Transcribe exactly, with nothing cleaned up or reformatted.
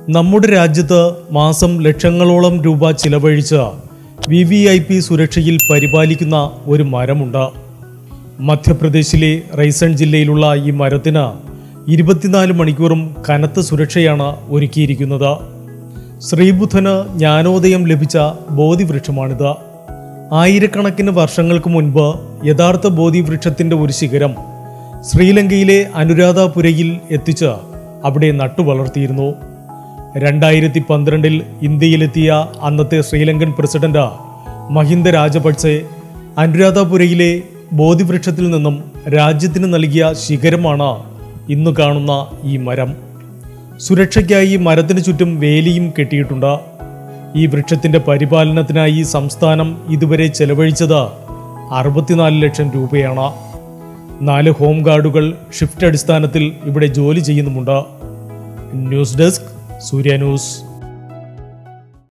നമ്മുടെ രാജ്യത്ത് മാസം ലക്ഷങ്ങളോളം രൂപ ചിലവഴിച്ച് വി വി ഐ പി സുരക്ഷയിൽ പരിപാലിക്കുന്ന ഒരു മരമുണ്ട്. മധ്യപ്രദേശിലെ റൈസൺ ജില്ലയിലുള്ള ഈ മരത്തിന് ഇരുപത്തിനാല് മണിക്കൂറും കനത്ത സുരക്ഷയാണ് ഒരുക്കിയിരിക്കുന്നത്. ശ്രീബുദ്ധന് ജ്ഞാനോദയം ലഭിച്ച ബോധി വൃക്ഷമാണിത്. ആയിരക്കണക്കിന് വർഷങ്ങൾക്ക് മുൻപ് യഥാർത്ഥ ബോധി വൃക്ഷത്തിൻ്റെ ഒരു ശിഖരം ശ്രീലങ്കയിലെ അനുരാധാപുരയിൽ എത്തിച്ച് അവിടെ നട്ടുവളർത്തിയിരുന്നു. രണ്ടായിരത്തി പന്ത്രണ്ടിൽ ഇന്ത്യയിലെത്തിയ അന്നത്തെ ശ്രീലങ്കൻ പ്രസിഡന്റ് മഹിന്ദ രാജപക്സെ അനുരാധാപുരയിലെ ബോധിവൃക്ഷത്തിൽ നിന്നും രാജ്യത്തിന് നൽകിയ ശിഖരമാണ് ഇന്ന് കാണുന്ന ഈ മരം. സുരക്ഷയ്ക്കായി മരത്തിന് ചുറ്റും വേലിയും കെട്ടിയിട്ടുണ്ട്. ഈ വൃക്ഷത്തിൻ്റെ പരിപാലനത്തിനായി സംസ്ഥാനം ഇതുവരെ ചെലവഴിച്ചത് അറുപത്തിനാല് ലക്ഷം രൂപയാണ്. നാല് ഹോം ഗാർഡുകൾ ഷിഫ്റ്റ് അടിസ്ഥാനത്തിൽ ഇവിടെ ജോലി ചെയ്യുന്നുമുണ്ട്. News desk Surya News.